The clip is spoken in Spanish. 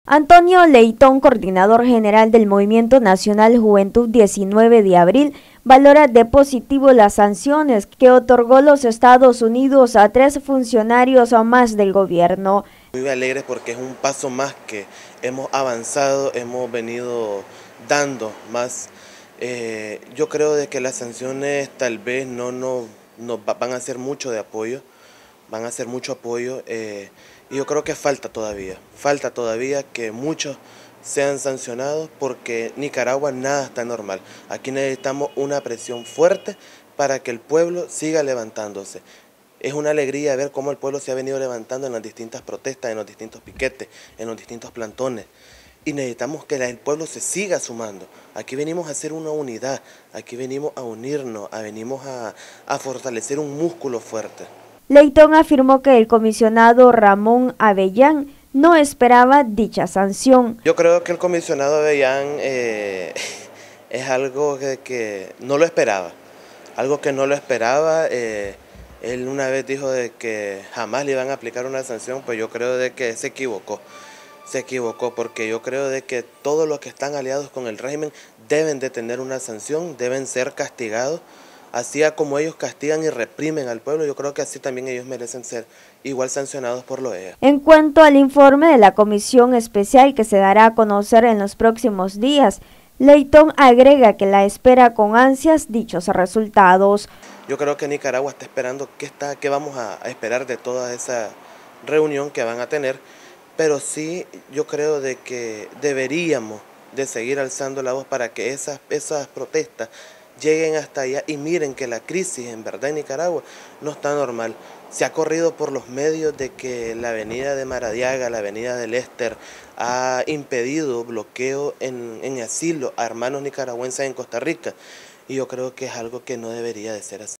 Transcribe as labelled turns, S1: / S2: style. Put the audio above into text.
S1: Antonio Leitón, coordinador general del Movimiento Nacional Juventud 19 de abril, valora de positivo las sanciones que otorgó los Estados Unidos a 3 funcionarios o más del gobierno.
S2: Muy alegre porque es un paso más que hemos avanzado, hemos venido dando más. Yo creo de que las sanciones tal vez no nos van a ser mucho de apoyo, van a ser mucho apoyo, y yo creo que falta todavía que muchos sean sancionados porque Nicaragua nada está normal. Aquí necesitamos una presión fuerte para que el pueblo siga levantándose. Es una alegría ver cómo el pueblo se ha venido levantando en las distintas protestas, en los distintos piquetes, en los distintos plantones. Y necesitamos que el pueblo se siga sumando. Aquí venimos a hacer una unidad, aquí venimos a unirnos, venimos a fortalecer un músculo fuerte.
S1: Leitón afirmó que el comisionado Ramón Avellán no esperaba dicha sanción.
S2: Yo creo que el comisionado Avellán es algo que no lo esperaba, Él una vez dijo de que jamás le iban a aplicar una sanción, pues yo creo de que se equivocó porque yo creo de que todos los que están aliados con el régimen deben de tener una sanción, deben ser castigados, así como ellos castigan y reprimen al pueblo, yo creo que así también ellos merecen ser igual sancionados por la OEA.
S1: En cuanto al informe de la comisión especial que se dará a conocer en los próximos días, Leitón agrega que la espera con ansias dichos resultados.
S2: Yo creo que Nicaragua está esperando qué vamos a esperar de toda esa reunión que van a tener, pero sí yo creo de que deberíamos de seguir alzando la voz para que esas protestas lleguen hasta allá y miren que la crisis en verdad en Nicaragua no está normal. Se ha corrido por los medios de que la avenida de Maradiaga, la avenida del Éster, ha impedido bloqueo en asilo a hermanos nicaragüenses en Costa Rica. Y yo creo que es algo que no debería de ser así.